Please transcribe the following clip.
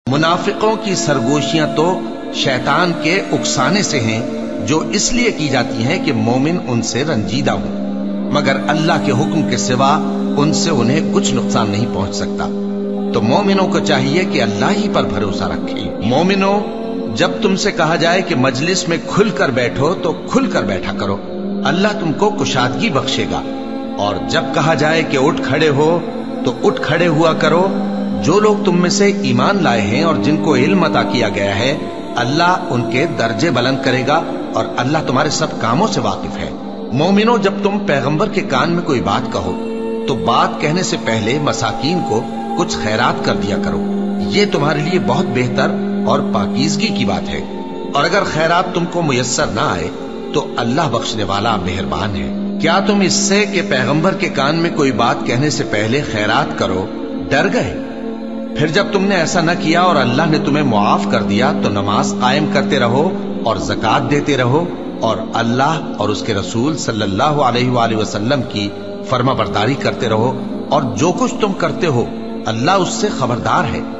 منافقوں کی سرگوشیاں تو شیطان کے اکسانے سے ہیں، جو اس لیے کی جاتی ہیں کہ مومن ان سے رنجیدہ ہوں، مگر اللہ کے حکم کے سوا ان سے انہیں کچھ نقصان نہیں پہنچ سکتا۔ تو مومنوں کو چاہیے کہ اللہ ہی پر بھروسہ رکھیں۔ مومنوں، جب تم سے کہا جائے کہ مجلس میں کھل کر بیٹھو تو کھل کر بیٹھا کرو، اللہ تم کو کشادگی بخشے گا، اور جب کہا جائے کہ اٹھ کھڑے ہو تو اٹھ کھڑے ہوا کرو۔ جو لوگ تم میں سے ایمان لائے ہیں اور جن کو علم عطا کیا گیا ہے، اللہ ان کے درجے بلند کرے گا، اور اللہ تمہارے سب کاموں سے واقف ہے۔ مومنوں، جب تم پیغمبر کے کان میں کوئی بات کہو تو بات کہنے سے پہلے مساکین کو کچھ خیرات کر دیا کرو، یہ تمہارے لیے بہت بہتر اور پاکیزگی کی بات ہے۔ اور اگر خیرات تم کو میسر نہ آئے تو اللہ بخشنے والا مہربان ہے۔ کیا تم اس سے کہ پیغمبر کے کان میں کوئی بات کہنے سے پہلے خیرات کرو ڈر گئے؟ پھر جب تم نے ایسا نہ کیا اور اللہ نے تمہیں معاف کر دیا تو نماز قائم کرتے رہو اور زکوٰۃ دیتے رہو، اور اللہ اور اس کے رسول صلی اللہ علیہ وآلہ وسلم کی فرما برداری کرتے رہو، اور جو کچھ تم کرتے ہو اللہ اس سے خبردار ہے۔